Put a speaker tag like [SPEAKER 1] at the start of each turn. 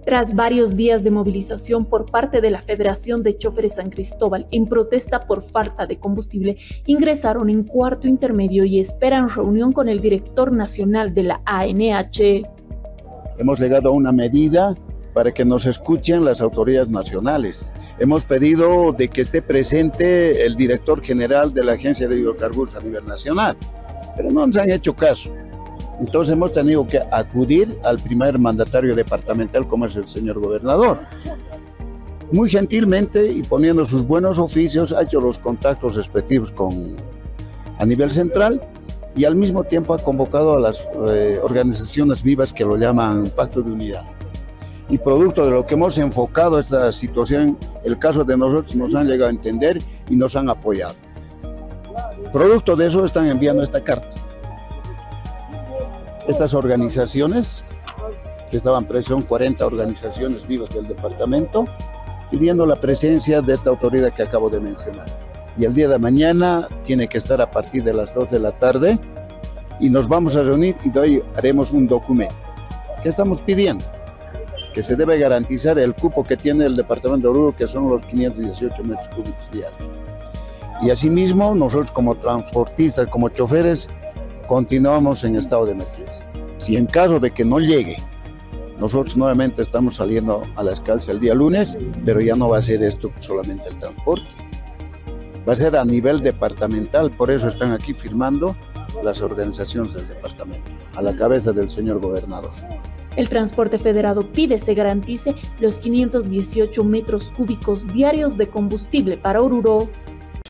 [SPEAKER 1] Tras varios días de movilización por parte de la Federación de Choferes San Cristóbal en protesta por falta de combustible, ingresaron en cuarto intermedio y esperan reunión con el director nacional de la ANH.
[SPEAKER 2] Hemos llegado a una medida para que nos escuchen las autoridades nacionales. Hemos pedido de que esté presente el director general de la Agencia de Hidrocarburos a nivel nacional, pero no nos han hecho caso. Entonces hemos tenido que acudir al primer mandatario departamental, como es el señor gobernador. Muy gentilmente y poniendo sus buenos oficios, ha hecho los contactos respectivos a nivel central y al mismo tiempo ha convocado a las organizaciones vivas que lo llaman Pacto de Unidad. Y producto de lo que hemos enfocado esta situación, el caso de nosotros nos han llegado a entender y nos han apoyado. Producto de eso están enviando esta carta. Estas organizaciones, que estaban presentes, 40 organizaciones vivas del departamento, pidiendo la presencia de esta autoridad que acabo de mencionar. Y el día de mañana tiene que estar a partir de las 2 de la tarde y nos vamos a reunir y de hoy haremos un documento. ¿Qué estamos pidiendo? Que se debe garantizar el cupo que tiene el departamento de Oruro, que son los 518 metros cúbicos diarios. Y asimismo, nosotros como transportistas, como choferes, continuamos en estado de emergencia. Si en caso de que no llegue, nosotros nuevamente estamos saliendo a las calles el día lunes, pero ya no va a ser esto solamente el transporte. Va a ser a nivel departamental, por eso están aquí firmando las organizaciones del departamento, a la cabeza del señor gobernador.
[SPEAKER 1] El transporte federado pide se garantice los 518 metros cúbicos diarios de combustible para Oruro.